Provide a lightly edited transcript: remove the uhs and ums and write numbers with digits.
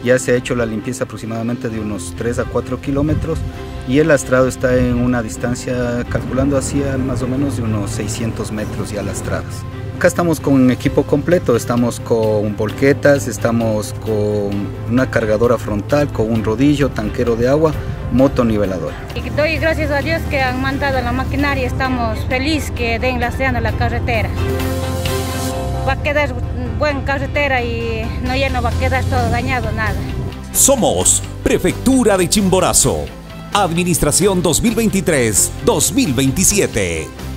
Ya se ha hecho la limpieza aproximadamente de unos 3 a 4 kilómetros y el lastrado está en una distancia, calculando hacia más o menos de unos 600 metros ya lastradas. Acá estamos con un equipo completo, estamos con volquetas, estamos con una cargadora frontal, con un rodillo, tanquero de agua, moto niveladora. Y doy gracias a Dios que han mandado la maquinaria, estamos felices que den lastreando la carretera. Va a quedar buena carretera y ya no va a quedar todo dañado, nada. Somos Prefectura de Chimborazo, Administración 2023-2027.